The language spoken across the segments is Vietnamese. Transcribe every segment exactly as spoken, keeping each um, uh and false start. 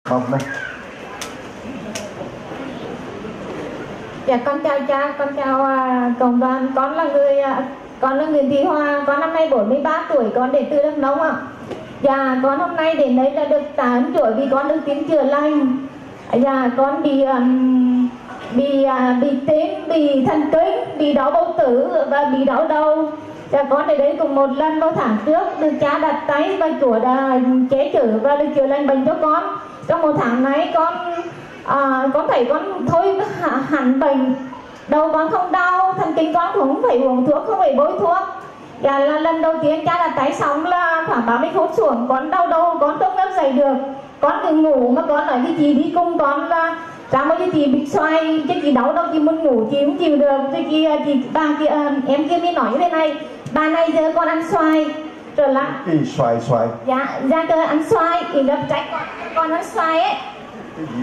Mộc này. Dạ con chào cha, con chào uh, cộng đoàn. Con là người uh, con là Nguyễn Thị Hoa, con năm nay bốn mươi ba tuổi, con đến từ Đắk Nông ạ. Dạ con hôm nay đến đây là được tạ ơn Chúa vì con được tin chữa lành. Dạ con bị um, bị uh, bị tím, bị thần kinh, bị đau bao tử và bị đau đầu. Dạ con đến đây cùng một lần vào tháng trước được cha đặt tay và Chúa đã chế chở và được chữa lành bệnh cho con. Trong một tháng này con à, con thấy con thôi hẳn bệnh, đầu con không đau, thần kinh con cũng không phải uống thuốc, không phải bôi thuốc. Dạ là lần đầu tiên cha đặt tay xong là khoảng ba mươi phút xuống con đau đầu, con không ngáp dậy được, con cứ ngủ mà con nói với chị đi cùng con là ra một cái chị bị xoay, chứ chị đau đâu chị muốn ngủ chị không chịu được. Thì chị chị bà kia em kia mới nói như thế này, bà này giờ con ăn xoài rồi là Cái xoài xoài. dạ ra cơ ăn xoài thì gặp trách con con ăn xoài ấy. Cái gì?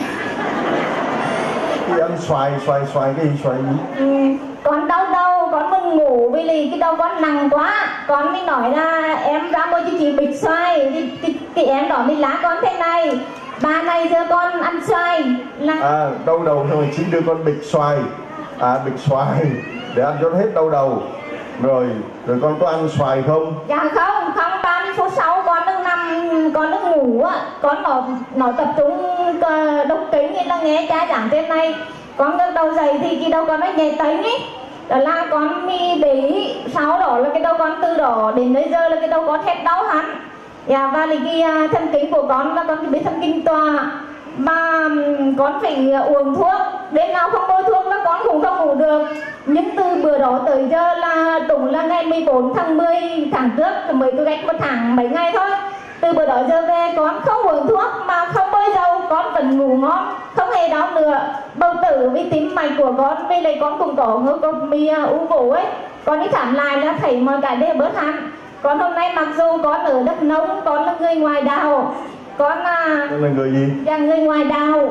Cái ăn xoài xoài xoài cái gì xoài gì? Ừ, con đau đầu, con muốn ngủ vì lì cái đầu con nặng quá, con mới nói là em ra mua cho chị bịch xoài thì, thì, thì em đó mới lá con thế này, bà này giờ con ăn xoài là À đau đầu rồi chị đưa con bịch xoài. À bịch xoài để ăn cho nó hết đau đầu. Rồi rồi con có ăn xoài không? dạ không không ba mươi phút sau con đang nằm, con đang ngủ á, con nó nó tập trung độc tính thì nó nghe cha giảng trên này, con ngước đầu dậy thì cái đầu con nó nhẹ tính ấy, đó là con mi để ý, sau đó là cái đầu con từ đó đến bây giờ là cái đầu con hết đau hẳn. Dạ và là cái thần kinh của con là con bị thần kinh tòa, mà con phải uống thuốc, đến nào không bôi thuốc là con cũng không ngủ được. Nhưng từ bữa đó tới giờ là đúng là ngày mười bốn tháng mười tháng trước mới cứ cách một tháng mấy ngày thôi. Từ bữa đó giờ về con không uống thuốc mà không bôi dầu, con vẫn ngủ ngon, không hề đau nữa. Bầu tử với tim mạch của con với lại con cũng có ngứa cột bị u vú ấy, con đi khám lại là thấy mọi cái đều bớt hẳn. Còn hôm nay mặc dù con ở Đắk Nông, con là người ngoài đảo, con là Con là người gì? Dạ người ngoài đảo.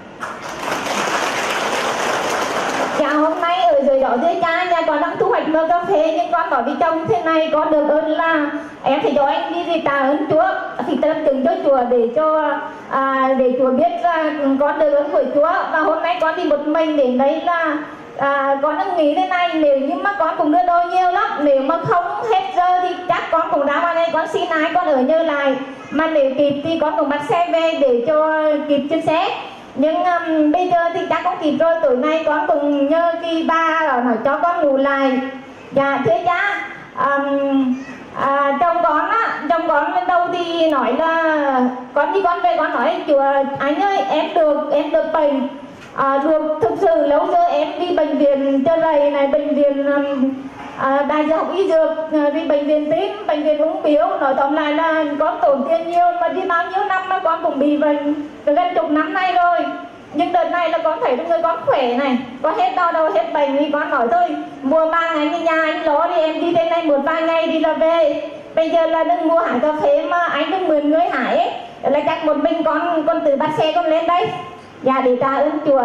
Dạ hôm nay ở dưới đó dưới cha nhà con đang thu hoạch mơ cà phê, nhưng con bảo với chồng thế này, con được ơn là em phải cho anh đi gì tạ ơn Chúa, thì tâm chứng cho Chúa để cho à, để Chúa biết là con được ơn của Chúa. Và hôm nay con đi một mình đến đây là à, con đang nghĩ thế này, nếu như mà con cũng đưa đôi nhiều lắm, nếu mà không hết giờ thì chắc con cũng ra ngoài này con xin ai con ở nhờ lại, mà nếu kịp thì con cũng bắt xe về để cho kịp trên xe. Nhưng um, bây giờ thì chắc không kịp rồi, tối nay con cùng nhờ cái ba nói cho con ngủ lại. Dạ thưa cha, um, à, chồng con á, chồng con lên đầu thì nói là con đi con về con nói Chúa anh ơi em được em được bệnh, à, được thực sự lâu giờ em đi bệnh viện Chợ Rẫy này, bệnh viện um, à, đại học y dược, đi bệnh viện tim, bệnh viện ung biếu, nói tóm lại là con tốn tiền nhiều, mà đi bao nhiêu năm mà con cũng bị bệnh từ gần chục năm nay rồi. Nhưng đợt này là con thấy người con khỏe này, có hết đau đầu hết bệnh thì con nói thôi mua ba ngày cái nhà anh lo đi, em đi đến đây một vài ngày đi là về. Bây giờ là đừng mua hãng cà phê mà anh đừng mượn người hải ấy, là chắc một mình con con tự bắt xe con lên đây. Dạ để tạ ơn Chúa.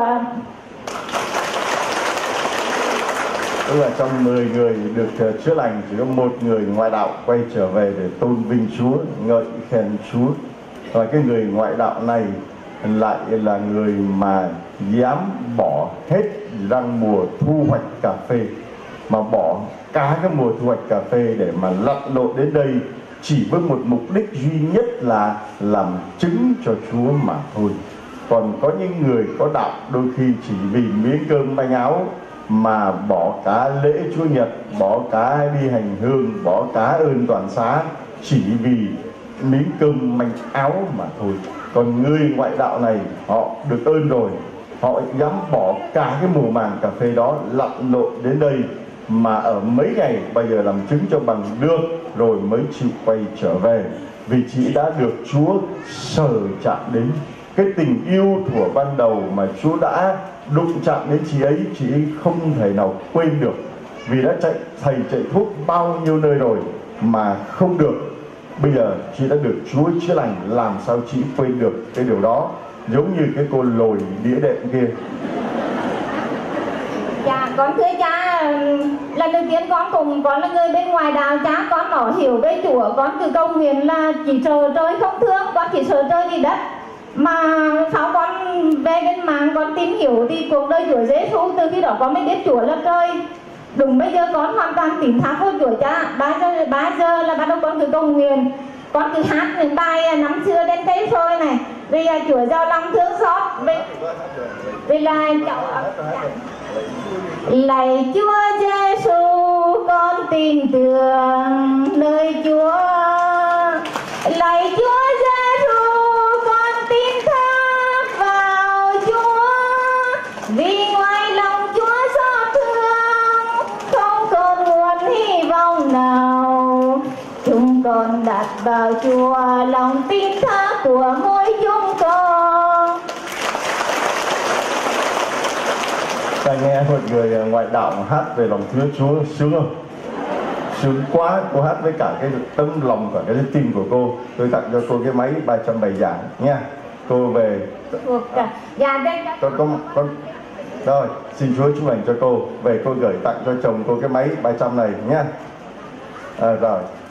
Tức là trong mười người được uh, chữa lành chỉ có một người ngoại đạo quay trở về để tôn vinh Chúa, ngợi khen Chúa. Và cái người ngoại đạo này lại là người mà dám bỏ hết đang mùa thu hoạch cà phê, mà bỏ cả cái mùa thu hoạch cà phê để mà lặn lội đến đây chỉ với một mục đích duy nhất là làm chứng cho Chúa mà thôi. Còn có những người có đạo đôi khi chỉ vì miếng cơm manh áo mà bỏ cả lễ Chúa Nhật, bỏ cả đi hành hương, bỏ cả ơn toàn xá chỉ vì miếng cơm manh áo mà thôi. Còn người ngoại đạo này họ được ơn rồi, họ dám bỏ cả cái mùa màng cà phê đó lặn lội đến đây mà ở mấy ngày bây giờ làm chứng cho bằng được rồi mới chịu quay trở về, vì chị đã được Chúa sờ chạm đến. Cái tình yêu thuở ban đầu mà Chúa đã đụng chạm đến chị ấy, chị ấy không thể nào quên được, vì đã chạy thầy chạy thuốc bao nhiêu nơi rồi mà không được. Bây giờ chị đã được Chúa chữa lành, làm sao chị quên được cái điều đó. Giống như cái cô lồi đĩa đệm kia. Dạ con thưa cha, lần đầu tiên con cùng con là người bên ngoài đạo, cha con nó hiểu về Chúa, con cứ cầu nguyện là chỉ sợ trời không thương, con chỉ sợ trời thì đất. Mà sau con về bên mạng con tìm hiểu thì cuộc đời Chúa Giêsu, từ khi đó con mới biết Chúa là trời. Đúng bây giờ con hoàn toàn tín thác vô Chúa Cha. Ba giờ, ba giờ là bắt đầu con cứ cầu nguyện, con cứ hát những bài năm xưa đến cây phôi này, vì là Chúa giàu lòng thương xót, vì, vì là cháu lạy Chúa Giêsu con tin tưởng nơi Chúa, lạy Chúa Giêsu con tin thác vào Chúa, vì ngoài lòng Chúa xót thương không còn nguồn hy vọng nào, chúng con đặt vào Chúa lòng tin thác của mỗi chúng con. Ta nghe một người ngoại đạo hát về lòng thương Chúa sướng không? Sướng quá. Cô hát với cả cái tấm lòng và cái tim của cô. Tôi tặng cho cô cái máy ba trăm bài giảng nha. Cô về. Dạ đây. Con con con. Rồi, xin Chúa chúc lành cho cô. Về cô gửi tặng cho chồng cô cái máy ba trăm này nha. À, rồi.